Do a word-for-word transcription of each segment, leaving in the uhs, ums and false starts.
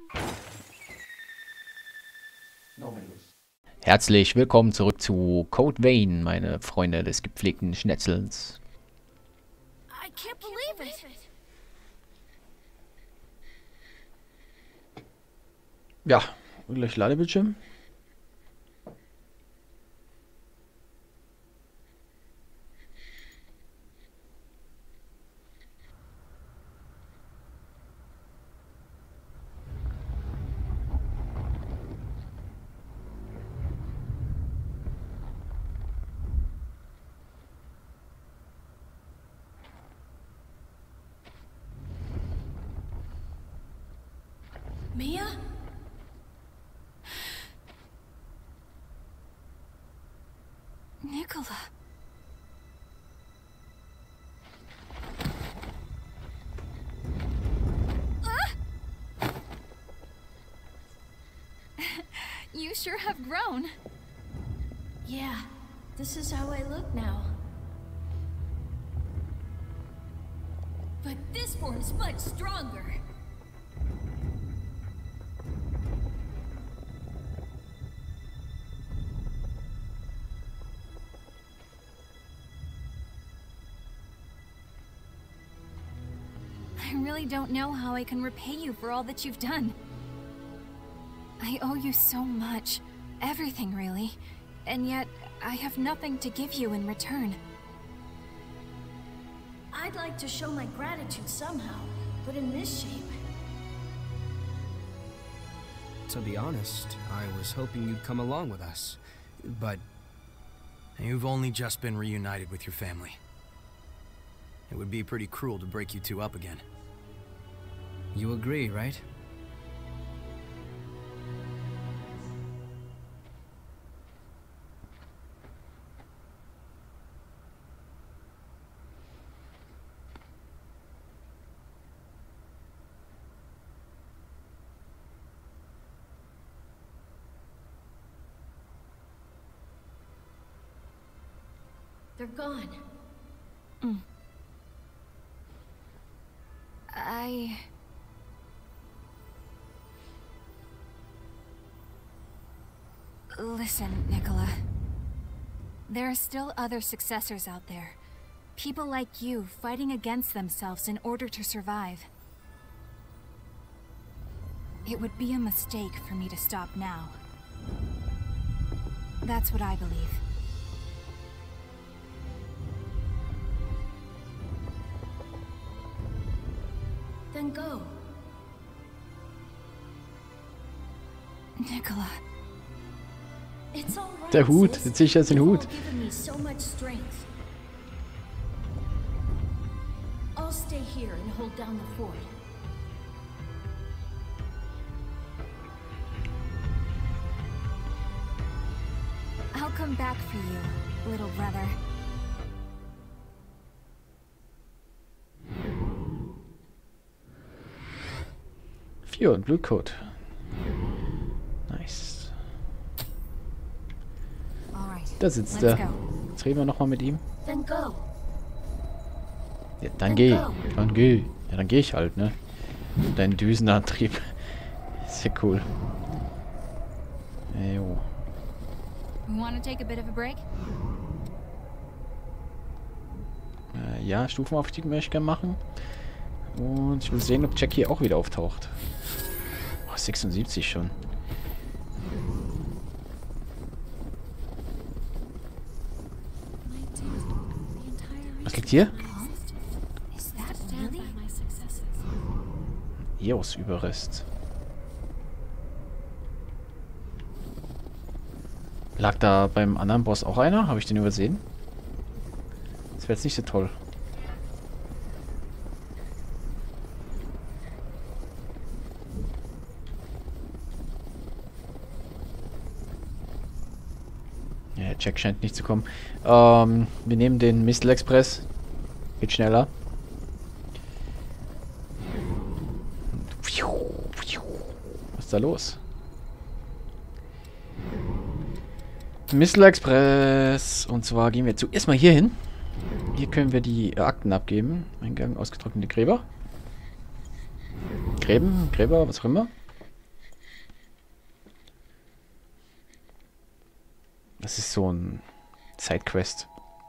Herzlich willkommen zurück zu Code Vein, meine Freunde des gepflegten Schnetzelns. I can't believe it. Ja, und gleich Ladebildschirm. Mia? Nicola. Ah! You sure have grown. Yeah, this is how I look now. But this form's much stronger. I really don't know how I can repay you for all that you've done. I owe you so much. Everything, really. And yet, I have nothing to give you in return. I'd like to show my gratitude somehow, but in this shape... To be honest, I was hoping you'd come along with us. But... you've only just been reunited with your family. It would be pretty cruel to break you two up again. You agree, right? They're gone. Mm. I... Listen, Nicola. There are still other successors out there. People like you fighting against themselves in order to survive. It would be a mistake for me to stop now. That's what I believe. Then go. Nicola. It's all right, Der Hut, sis. jetzt sehe ich jetzt den You've Hut. all given me so much strength. I'll stay here and hold down the fort. I'll come back for you, little brother. Vier und Blutcode. Nice. Da sitzt er. Jetzt reden wir nochmal mit ihm. Ja, dann geh. Dann geh. Ja, dann geh ich halt, ne? Dein Düsenantrieb. Ist ja cool. Jo. Äh, ja, Stufenaufstieg möchte ich gerne machen. Und ich will sehen, ob Jack hier auch wieder auftaucht. Oh, sechsundsiebzig schon. Was liegt hier? Eos Überrest. Lag da beim anderen Boss auch einer? Habe ich den übersehen? Das wäre jetzt nicht so toll. Ja, Jack scheint nicht zu kommen. Ähm, wir nehmen den Mistel Express. Geht schneller. Was ist da los? Mistel Express. Und zwar gehen wir zuerst mal hier hin. Hier können wir die äh, Akten abgeben. Eingang ausgetrocknete Gräber. Gräben, Gräber, was auch immer. Das ist so ein Sidequest.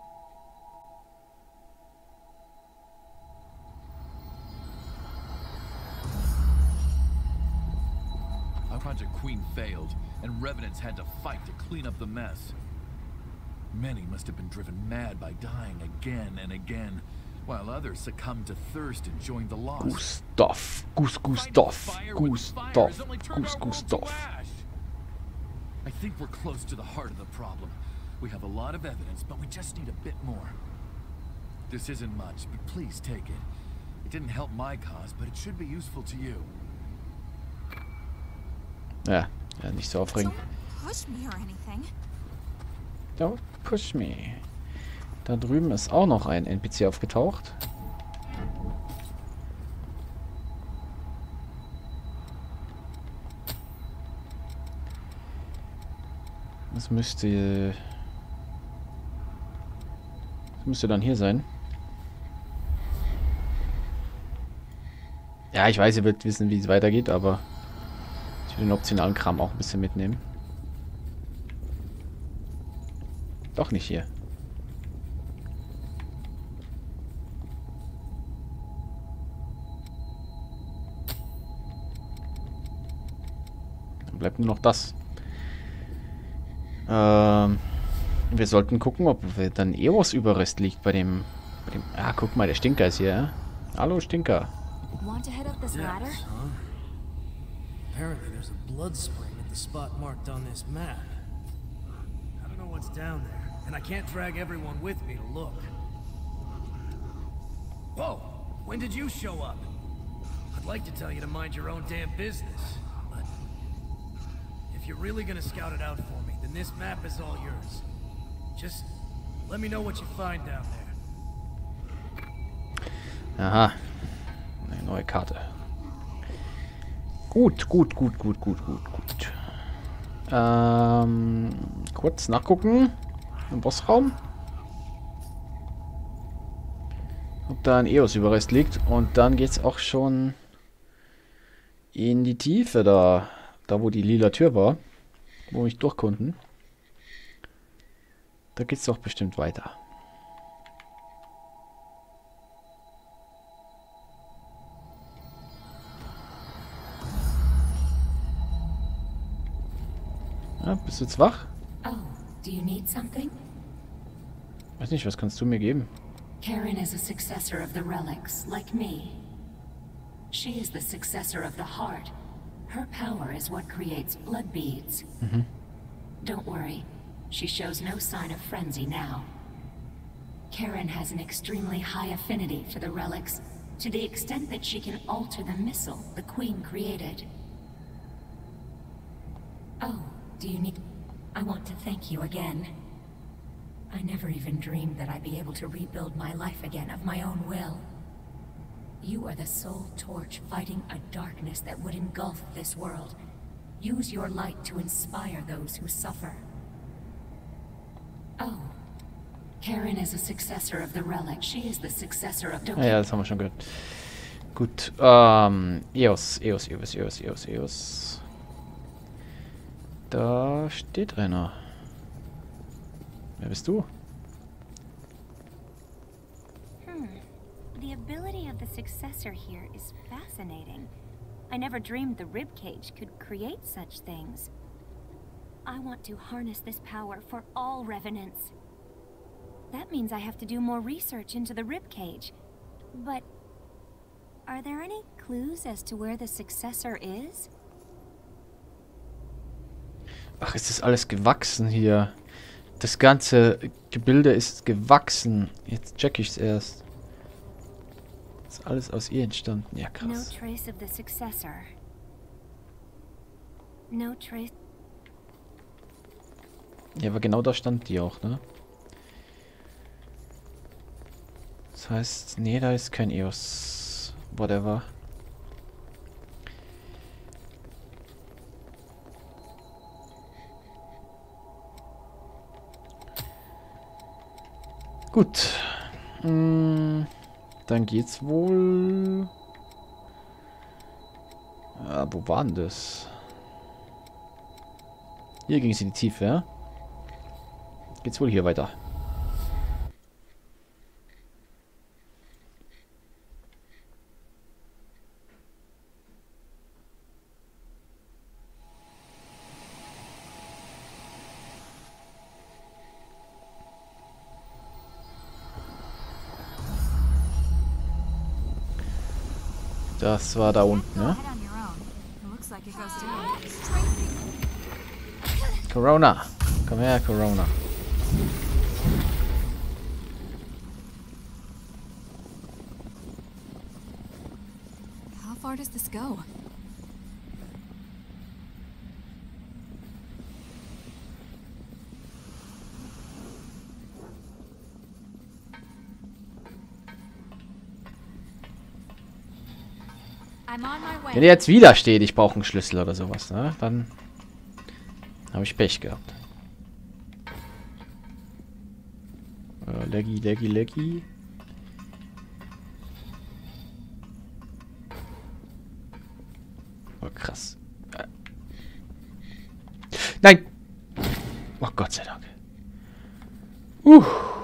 Our Project Queen failed, and Revenants had to fight to clean up the mess. Many must have been driven mad by dying again and again, while others succumbed to thirst and joined the Lost. Gustav. Gus Gustav. Gustav. Gus Gustav. I think we're close to the heart of the problem. We have a lot of evidence, but we just need a bit more. This isn't much, but please take it. It didn't help my cause, but it should be useful to you. Ja, ja, nicht so aufregen. Don't push me or anything. Don't push me. Da drüben ist auch noch ein N P C aufgetaucht. Das müsste... Das müsste dann hier sein. Ja, ich weiß, ihr werdet wissen, wie es weitergeht, aber ich will den optionalen Kram auch ein bisschen mitnehmen. Doch nicht hier. Dann bleibt nur noch das. Ähm, wir sollten gucken, ob dann Eos-Überrest liegt bei dem, bei dem... Ah, guck mal, der Stinker ist hier, ja? Hallo, Stinker. Want to head up this ladder? Depths, huh? Apparently there's a blood spring at the spot marked on this map. I don't know what's down there, and I can't drag everyone with me to look. Whoa! When did you show up? I'd like to tell you to mind your own damn business, but if you're really gonna scout it out for me, then this map is all yours. Just let me know what you find down there. Aha. Eine neue Karte. Gut, gut, gut, gut, gut, gut, gut. Ähm, kurz nachgucken. Im Bossraum. Ob da ein Eos-Überrest liegt. Und dann geht's auch schon in die Tiefe da. Da, wo die lila Tür war. Wo wir nicht durch konnten. Da geht's doch bestimmt weiter. Ja, bist du jetzt wach? Oh, do you need something? Weiß nicht, was kannst du mir geben? Karen is a successor of the relics, like me. She is the successor of the heart. Her power is what creates blood beads. Mhm. Don't worry, she shows no sign of frenzy now. Karen has an extremely high affinity for the relics, to the extent that she can alter the missile the Queen created. Oh, do you need... I want to thank you again. I never even dreamed that I'd be able to rebuild my life again of my own will. You are the sole torch fighting a darkness that would engulf this world. Use your light to inspire those who suffer. Oh. Karen is a successor of the relic. She is the successor of... Ah, ja, das haben wir schon gehört. Gut, ähm, Eos, Eos, Eos, Eos, Eos, Eos. Da steht einer. Wer bist du? Hmm. The ability of the successor here is fascinating. I never dreamed the ribcage could create such things. I want to harness this power for all revenants. That means I have to do more research into the ribcage. But are there any clues as to where the successor is? Ach, ist das alles gewachsen hier? Das ganze Gebilde ist gewachsen. Jetzt check ich's erst. Ist alles aus ihr entstanden. Ja, No krass. trace of the successor. No trace. Ja, aber genau da stand die auch, ne? Das heißt, nee, da ist kein Eos. Whatever. Gut. Mm, dann geht's wohl... Ah, wo war denn das? Hier ging es in die Tiefe, ja? geht's wohl hier weiter. Das war da unten, ne? Corona. Komm her, Corona. How far does this go? Wenn jetzt wieder steht, ich brauche einen Schlüssel oder sowas, ne? Dann habe ich Pech gehabt. Äh, leggy, leggy, leggy. Oh, krass. Äh. Nein! Oh, Gott sei Dank. Uh.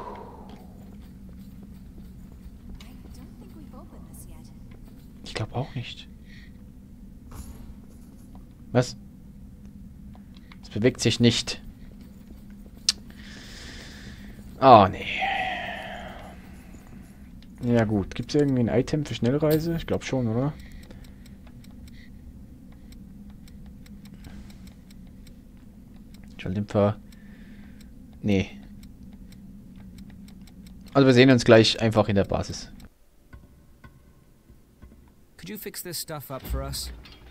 Ich glaube auch nicht. Was? Es bewegt sich nicht. Oh, nee. Ja gut. Gibt es irgendwie ein Item für Schnellreise? Ich glaube schon, oder? Schalldämpfer. Nee. Also wir sehen uns gleich einfach in der Basis. Could you fix this stuff up for us?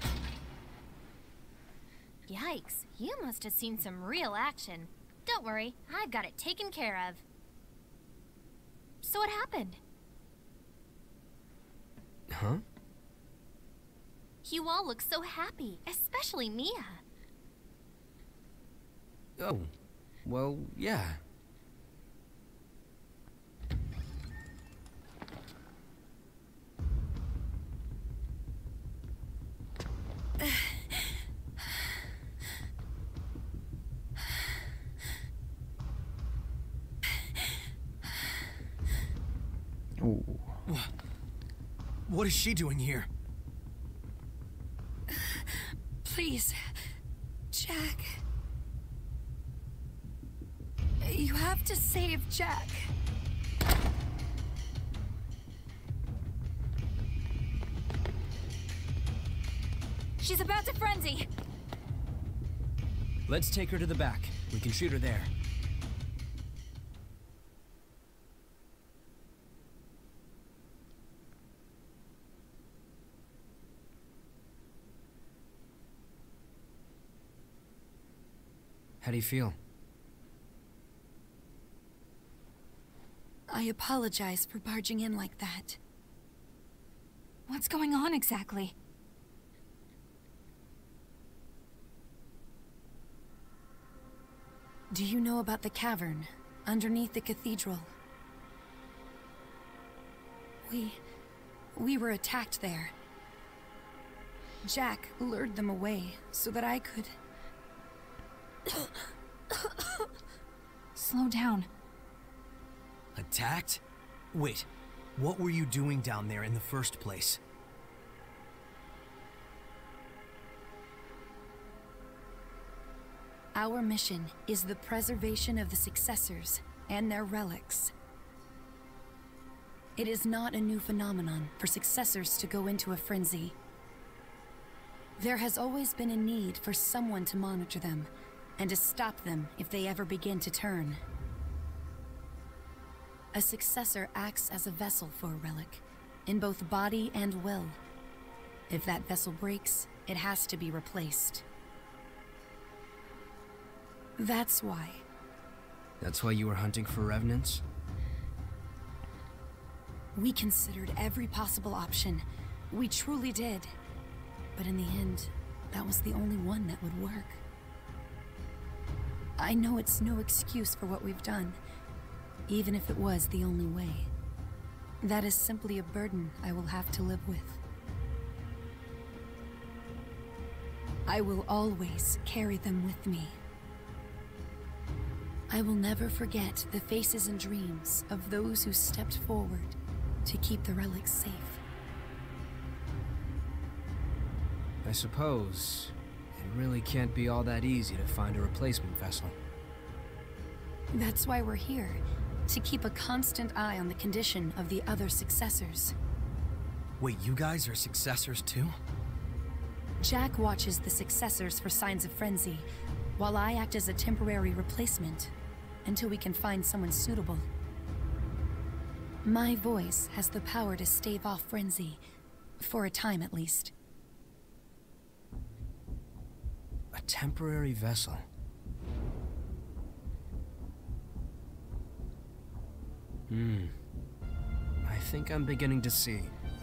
Yikes, you must have seen some real action. Don't worry, I've got it taken care of. So what happened? Huh? You all look so happy, especially Mia. Oh, well, yeah. Ooh. What is she doing here? Please, Jack. You have to save Jack. She's about to frenzy. Let's take her to the back. We can shoot her there. How do you feel? I apologize for barging in like that. What's going on exactly? Do you know about the cavern underneath the cathedral? We... we were attacked there. Jack lured them away so that I could... Slow down. Attacked? Wait, what were you doing down there in the first place? Our mission is the preservation of the successors and their relics. It is not a new phenomenon for successors to go into a frenzy. There has always been a need for someone to monitor them, and to stop them if they ever begin to turn. A successor acts as a vessel for a relic, in both body and will. If that vessel breaks, it has to be replaced. That's why. That's why you were hunting for revenants? We considered every possible option. We truly did. But in the end, that was the only one that would work. I know it's no excuse for what we've done, even if it was the only way. That is simply a burden I will have to live with. I will always carry them with me. I will never forget the faces and dreams of those who stepped forward to keep the relics safe. I suppose it really can't be all that easy to find a replacement vessel. That's why we're here, to keep a constant eye on the condition of the other successors. Wait, you guys are successors too? Jack watches the successors for signs of frenzy, while I act as a temporary replacement, until we can find someone suitable. My voice has the power to stave off frenzy, for a time at least. A temporary vessel. Hmm. I think I'm beginning to see.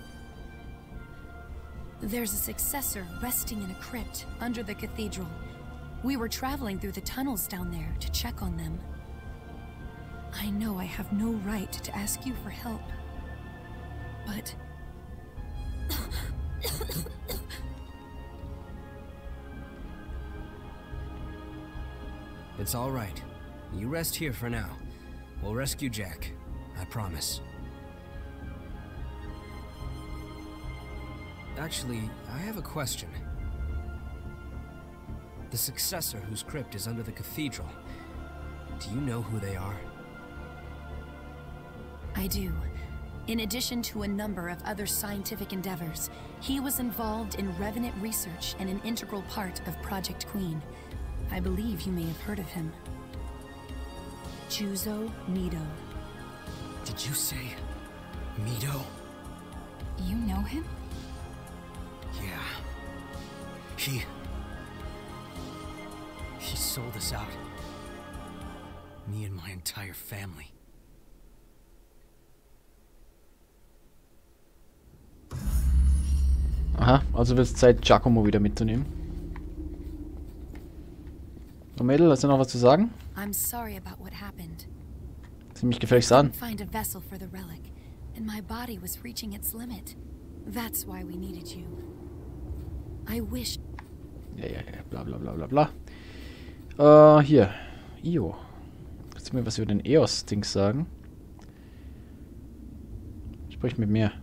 There's a successor resting in a crypt under the cathedral. We were traveling through the tunnels down there to check on them. I know I have no right to ask you for help, but... It's all right. You rest here for now. We'll rescue Jack. I promise. Actually, I have a question. The successor whose crypt is under the cathedral, do you know who they are? I do. In addition to a number of other scientific endeavors, he was involved in Revenant research and an integral part of Project Queen. I believe you may have heard of him. Juzo Mido. Did you say Mido? You know him? Yeah. He... He sold us out. Me and my entire family. Aha, also wird es Zeit, Giacomo wieder mitzunehmen. Oh Mädel, hast du noch was zu sagen? I'm sorry about what happened. Sieh mich gefälligst an. Find a vessel for the relic, and my body was reaching its limit. That's why we needed you. I wish. Ja, ja, ja, bla bla bla bla bla. Äh, hier. Io. Kannst du mir was über den Eos-Dings sagen? Sprich mit mir.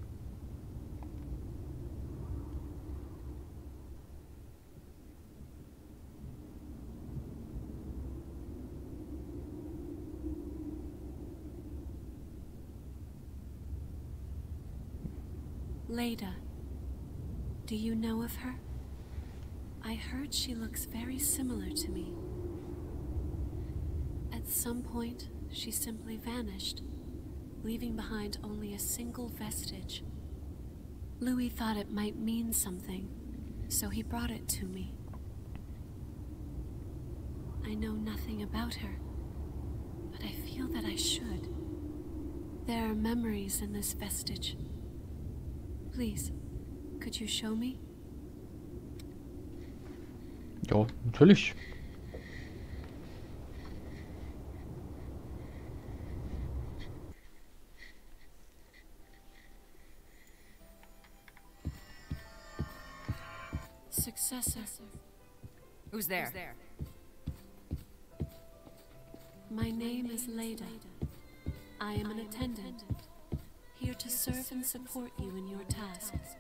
Leda. Do you know of her? I heard she looks very similar to me. At some point, she simply vanished, leaving behind only a single vestige. Louis thought it might mean something, so he brought it to me. I know nothing about her, but I feel that I should. There are memories in this vestige. Please, could you show me? Ja, natürlich. Successor. Who's there? Who's there? My name is Leda. I am an attendant, here to serve and support you in your tasks.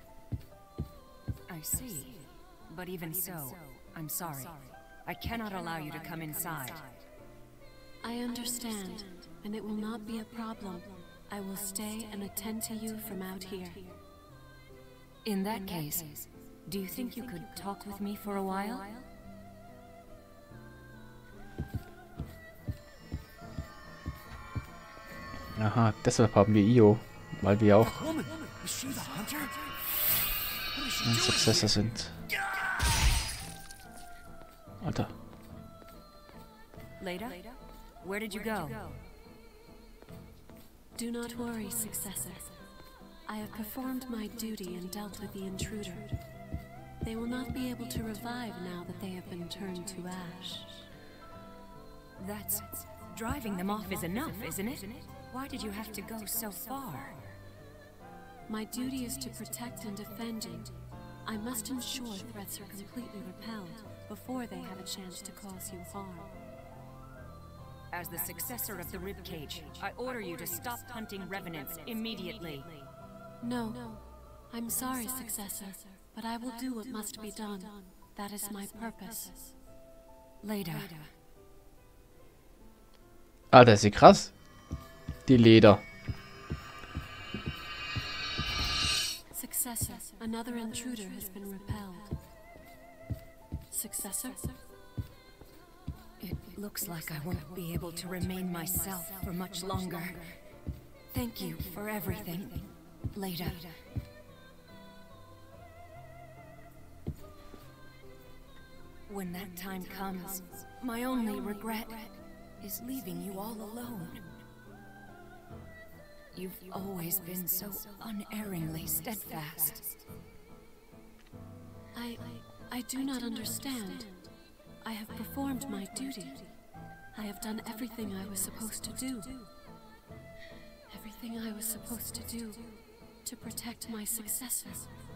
I see. But even so, I'm sorry. I cannot allow you to come inside. I understand, and it will not be a problem. I will stay and attend to you from out here. In that case, do you think you could talk with me for a while? Aha, deshalb haben wir Io, weil wir auch ein Successor sind. Alter. Leda, where did you go? Do not worry, Successor. I have performed my duty and dealt with the intruder. They will not be able to revive now that they have been turned to ash. That's... driving them off is enough, isn't it? Why did you have to go so far? My duty is to protect and defend you. I must ensure threats are completely repelled before they have a chance to cause you harm. As the successor of the Ribcage, I order you to stop hunting revenants immediately. No. I'm sorry, Successor, but I will do what must be done. That is my purpose. Later. Alter, ist sie krass. Die Leder. Successor, another intruder has been repelled. Successor? It looks like I won't be able to remain myself for much longer. Thank you for everything. Later. When that time comes, my only regret is leaving you all alone. You've always been so unerringly steadfast. I... I do not understand. I have performed my duty. I have done everything I was supposed to do. Everything I was supposed to do to protect my successor.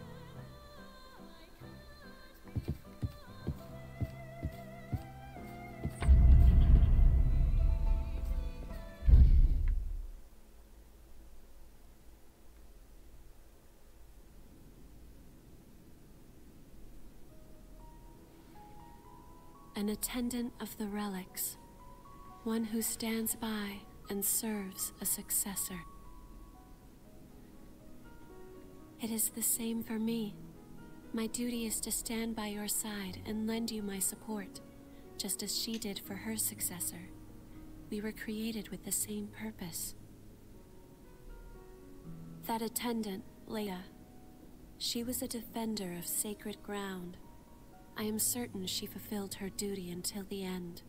An attendant of the relics, one who stands by and serves a successor. It is the same for me. My duty is to stand by your side and lend you my support, just as she did for her successor. We were created with the same purpose. That attendant, Leia, she was a defender of sacred ground. I am certain she fulfilled her duty until the end.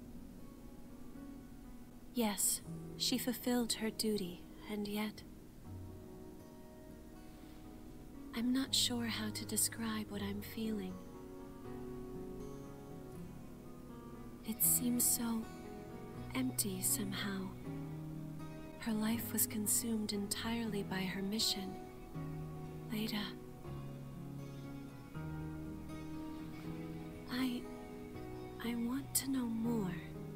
Yes, she fulfilled her duty, and yet... I'm not sure how to describe what I'm feeling. It seems so empty somehow. Her life was consumed entirely by her mission. Leia. I... I want to know more.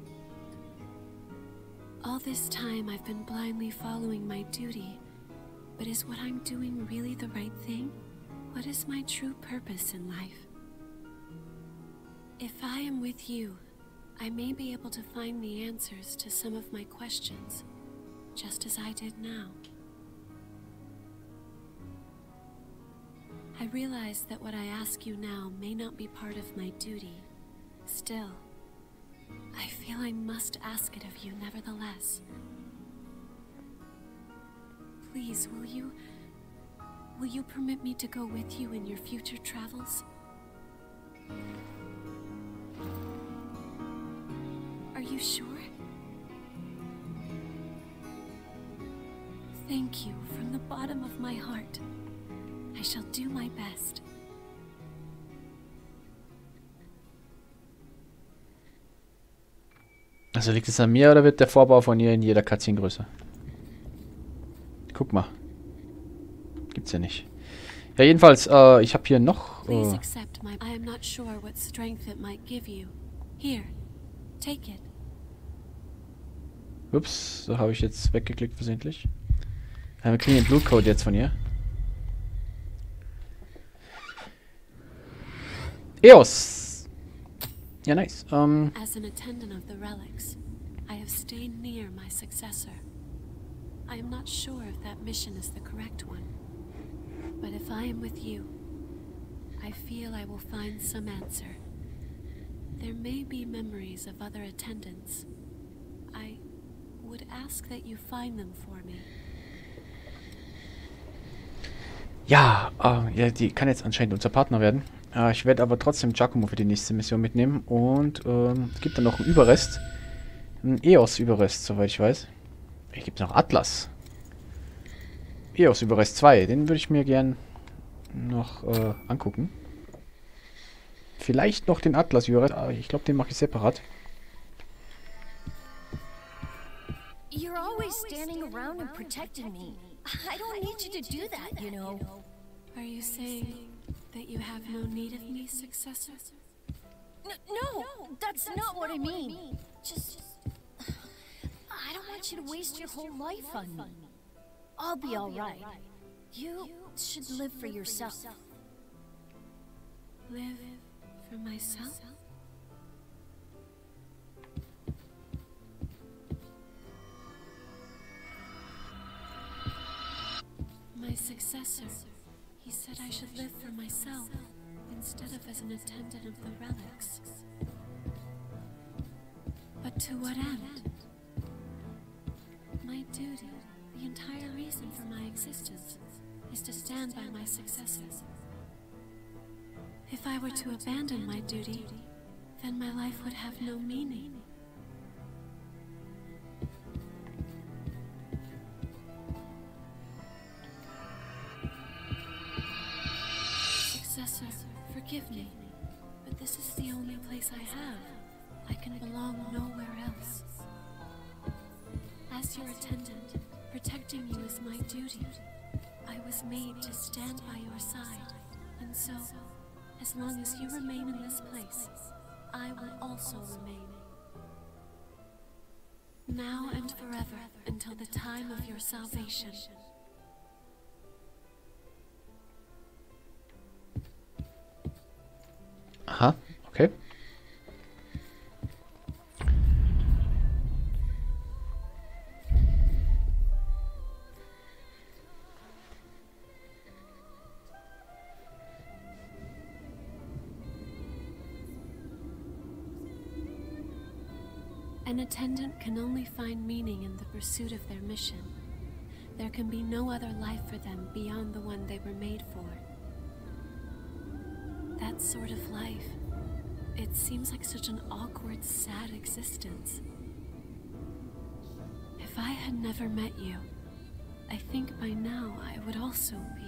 All this time I've been blindly following my duty, but is what I'm doing really the right thing? What is my true purpose in life? If I am with you, I may be able to find the answers to some of my questions, just as I did now. I realize that what I ask you now may not be part of my duty. Still, I feel I must ask it of you nevertheless. Please, will you... will you permit me to go with you in your future travels? Are you sure? Thank you from the bottom of my heart. I shall do my best. Also liegt es an mir oder wird der Vorbau von ihr in jeder Cutscene größer? Guck mal. Gibt's ja nicht. Ja, jedenfalls, äh, ich habe hier noch... Äh, Please accept my... I am not sure what strength it might give you. Here, take it. Ups, so habe ich jetzt weggeklickt versehentlich. Ja, wir kriegen den Blutcode jetzt von ihr. Eos! Ja, nice. Um, As an attendant of the relics, I have stayed near my successor. I am not sure if that mission is the correct one. But if I am with you, I feel I will find some answer. There may be memories of other attendants. I would ask that you find them for me. ja, äh, ja, die kann jetzt anscheinend unser Partner werden. Äh, ich werde aber trotzdem Giacomo für die nächste Mission mitnehmen. Und ähm, es gibt dann noch einen Überrest. Ein Eos-Überrest, soweit ich weiß. Hier gibt es noch Atlas. Eos-Überrest zwei. Den würde ich mir gern noch äh, angucken. Vielleicht noch den Atlas-Überrest. Aber ich glaube, den mache ich separat. You're always standing around and protecting me. I don't need you to do that, you know. Are you saying that you have no need of me, successor? N no, that's not what I mean. Just... I don't want you to waste your whole life on me. I'll be all right. You should live for yourself. Live for myself? My successor, he said I should live for myself, instead of as an attendant of the relics. But to what end? My duty, the entire reason for my existence, is to stand by my successor. If I were to abandon my duty, then my life would have no meaning. Successor, forgive me, but this is the only place I have. I can belong nowhere else. As your attendant, protecting you is my duty. I was made to stand by your side, and so, as long as you remain in this place, I will also remain. Now and forever, until the time of your salvation. Aha, okay. An attendant can only find meaning in the pursuit of their mission. There can be no other life for them beyond the one they were made for. That sort of life, it seems like such an awkward, sad existence. If I had never met you, I think by now I would also be.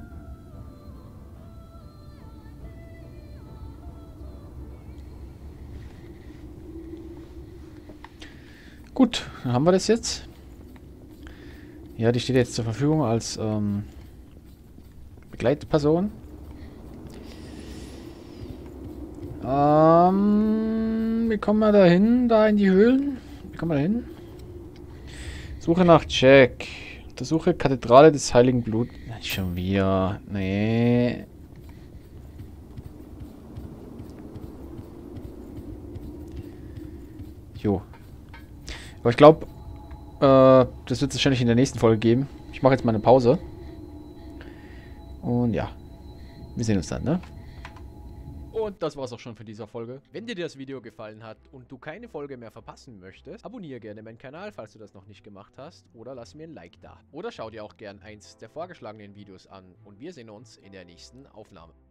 Gut, dann haben wir das jetzt. Ja, die steht jetzt zur Verfügung als ähm, Begleitperson. Ähm, wie kommen wir da hin? Da in die Höhlen? Wie kommen wir da hin? Suche nach Jack. Untersuche Kathedrale des Heiligen Blut. Nicht schon wieder. Nee. Jo. Aber ich glaube, äh, das wird es wahrscheinlich in der nächsten Folge geben. Ich mache jetzt mal eine Pause. Und ja, wir sehen uns dann, ne? Und das war's auch schon für diese Folge. Wenn dir das Video gefallen hat und du keine Folge mehr verpassen möchtest, abonniere gerne meinen Kanal, falls du das noch nicht gemacht hast, oder lass mir ein Like da. Oder schau dir auch gern eins der vorgeschlagenen Videos an und wir sehen uns in der nächsten Aufnahme.